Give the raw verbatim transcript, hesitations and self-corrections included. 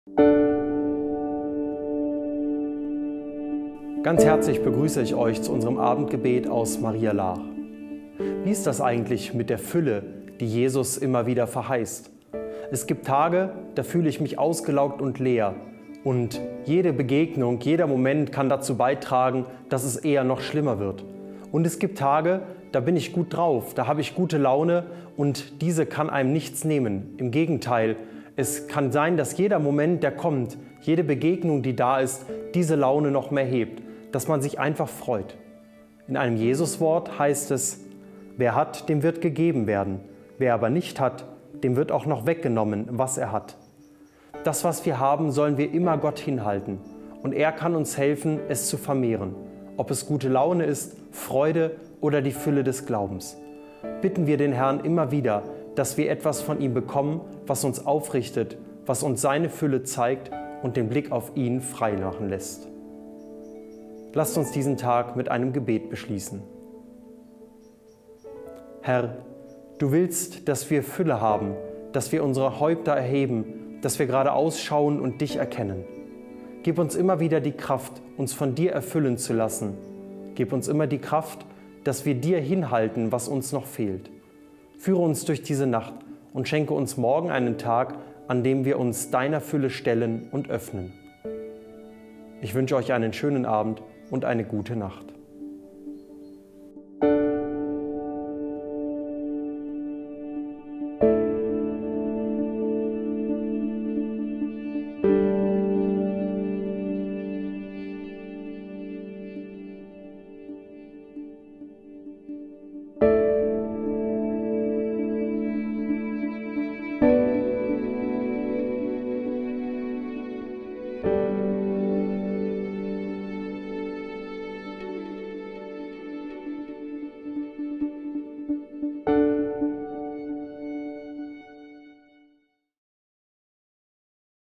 Ganz herzlich begrüße ich euch zu unserem Abendgebet aus Maria Laach. Wie ist das eigentlich mit der Fülle, die Jesus immer wieder verheißt? Es gibt Tage, da fühle ich mich ausgelaugt und leer. Und jede Begegnung, jeder Moment kann dazu beitragen, dass es eher noch schlimmer wird. Und es gibt Tage, da bin ich gut drauf, da habe ich gute Laune und diese kann einem nichts nehmen. Im Gegenteil, es kann sein, dass jeder Moment, der kommt, jede Begegnung, die da ist, diese Laune noch mehr hebt, dass man sich einfach freut. In einem Jesuswort heißt es: Wer hat, dem wird gegeben werden. Wer aber nicht hat, dem wird auch noch weggenommen, was er hat. Das, was wir haben, sollen wir immer Gott hinhalten. Und er kann uns helfen, es zu vermehren. Ob es gute Laune ist, Freude oder die Fülle des Glaubens. Bitten wir den Herrn immer wieder, dass wir etwas von ihm bekommen, was uns aufrichtet, was uns seine Fülle zeigt und den Blick auf ihn frei machen lässt. Lasst uns diesen Tag mit einem Gebet beschließen. Herr, du willst, dass wir Fülle haben, dass wir unsere Häupter erheben, dass wir geradeaus schauen und dich erkennen. Gib uns immer wieder die Kraft, uns von dir erfüllen zu lassen. Gib uns immer die Kraft, dass wir dir hinhalten, was uns noch fehlt. Führe uns durch diese Nacht und schenke uns morgen einen Tag, an dem wir uns deiner Fülle stellen und öffnen. Ich wünsche euch einen schönen Abend und eine gute Nacht.